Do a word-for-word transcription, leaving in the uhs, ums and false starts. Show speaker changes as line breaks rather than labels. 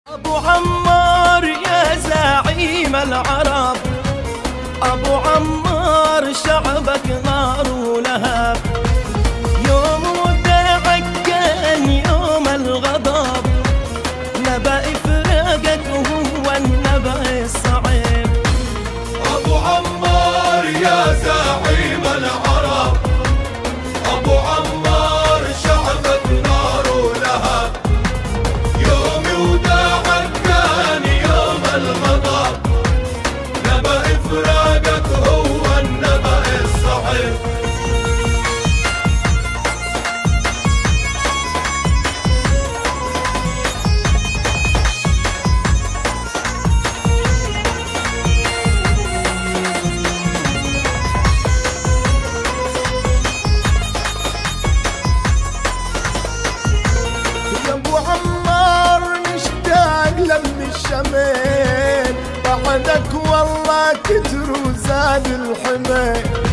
أبو عمار يا زعيم العرب، أبو عمار شعبك نار ولهب، يوم وداعك كان يوم الغضب، نبأ إفراقك وهو النبأ الصعب.
أبو عمار يا زعيم العرب، أبو عمار شعبك نار ولهب، يوم وداعك كان يوم الغضب، نبأ إفراقك هو النبأ الصعب.
من الشمال بعدك والله كتر وزاد الحمال.